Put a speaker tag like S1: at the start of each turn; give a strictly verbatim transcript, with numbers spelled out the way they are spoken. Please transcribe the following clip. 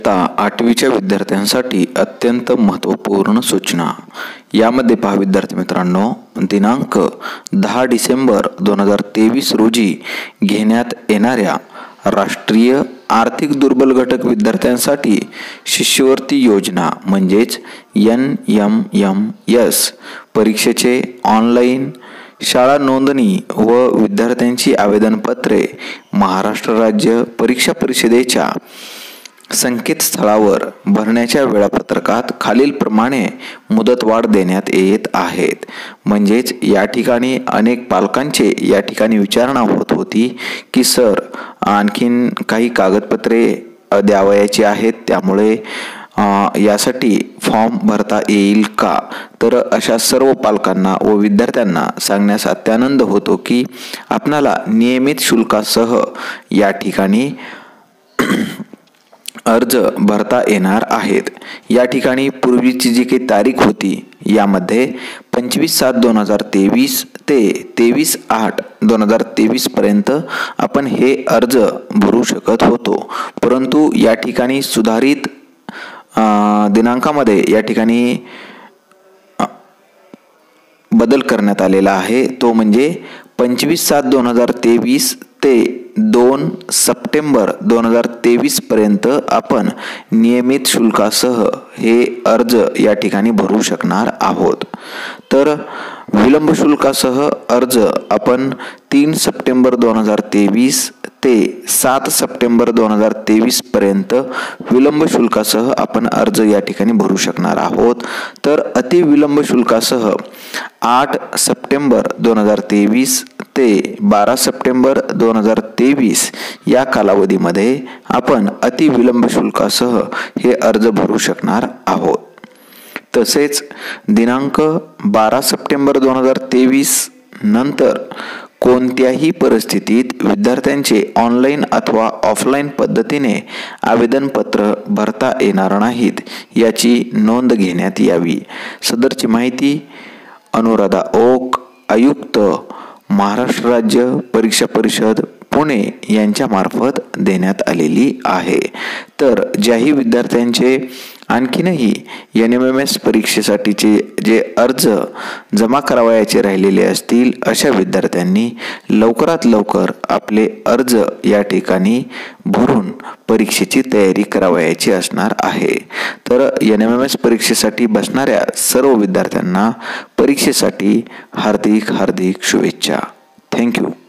S1: इयत्ता आठवीच्या विद्यार्थ्यांसाठी अत्यंत महत्त्वपूर्ण सूचना। यामध्ये पहा विद्यार्थी मित्रांनो, दिनांक दहा डिसेंबर दोन हजार तेवीस रोजी घेण्यात येणाऱ्या राष्ट्रीय आर्थिक दुर्बल घटक विद्यार्थ्यांसाठी शिष्यवृत्ती योजना म्हणजेच एन एम एम एस परीक्षेचे ऑनलाईन शाळा नोंदणी व विद्यार्थ्यांची आवेदनपत्रे महाराष्ट्र राज्य परीक्षा परिषदेच्या संकेतस्थळावर भरण्याच्या वेळापत्रकात खालीलप्रमाणे मुदतवाढ देण्यात येत आहेत। म्हणजेच या ठिकाणी अनेक पालकांचे या ठिकाणी विचारणा होत होती की सर आणखीन काही कागदपत्रे द्यावयाची आहेत, त्यामुळे यासाठी फॉर्म भरता येईल का। तर अशा सर्व पालकांना व विद्यार्थ्यांना सांगण्यास अत्यानंद होतो की आपणाला नियमित शुल्कासह या ठिकाणी अर्ज भरता येणार आहेत। या ठिकाणी पूर्वीची जी काही तारीख होती यामध्ये पंचवीस सात दोन हजार तेवीस ते तेवीस आठ दोन हजार तेवीस पर्यंत आपण हे अर्ज भरू शकत होतो, परंतु या ठिकाणी सुधारित दिनांकामध्ये या ठिकाणी बदल करण्यात आलेला आहे। तो म्हणजे पंचवीस सात दोन हजार तेवीस ते दोन सप्टेंबर दोन हजार तेवीस पर्यंत आपण नियमित शुल्कासह हे अर्ज या ठिकाणी भरू शकणार आहोत। तर विलंब शुल्कासह अर्ज आपण तीन सप्टेंबर दोन हजार तेवीस ते सात सप्टेंबर दोन हजार तेवीस पर्यंत विलंब शुल्कासह आपण अर्ज या ठिकाणी भरू शकणार आहोत। तर अति विलंब शुल्कासह आठ सप्टेंबर दोन हजार तेवीस ते बारा सप्टेंबर दोन हजार तेवीस या कालावधीमध्ये आपण अति विलंब शुल्कासह हे अर्ज भरू शकणार आहोत। तसेच दिनांक बारा सप्टेंबर दोन हजार तेवीस नंतर कोणत्याही परिस्थितीत विद्यार्थ्यांचे ऑनलाईन अथवा ऑफलाईन पद्धतीने आवेदनपत्र भरता येणार नाहीत याची नोंद घेण्यात यावी। सदरची माहिती अनुराधा ओक, आयुक्त महाराष्ट्र राज्य परीक्षा परिषद पुणे यांच्या मार्फत देण्यात आलेली आहे। तर ज्याही विद्यार्थ्यांचे आणखीनही एन एम एम एस परीक्षेसाठीचे जे अर्ज जमा करावयाचे राहिलेले असतील अशा विद्यार्थ्यांनी लवकरात लवकर आपले अर्ज या ठिकाणी भरून परीक्षेची तयारी करावयाची असणार आहे। तर एन एम एम एस परीक्षेसाठी बसणाऱ्या सर्व विद्यार्थ्यांना परीक्षेसाठी हार्दिक हार्दिक शुभेच्छा। थँक्यू।